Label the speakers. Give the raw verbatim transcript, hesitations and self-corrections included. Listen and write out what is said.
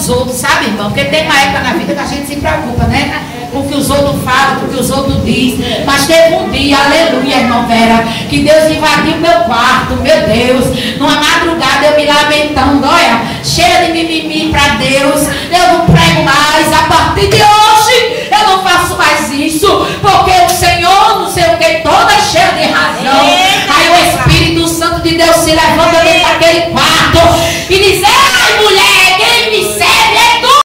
Speaker 1: os outros, sabe, irmão? Porque tem uma época na vida que a gente se preocupa, né? Com o que os outros falam, com o que os outros dizem. Mas teve um dia, aleluia, irmão Vera, que Deus invadiu meu quarto, meu Deus. Numa madrugada eu me lamentando, olha, cheia de mimimi para Deus. Eu não prego mais, a partir de hoje eu não faço mais isso, porque o Senhor, não sei o que, toda cheia de razão. Aí o Espírito Santo de Deus se levanta dentro daquele quarto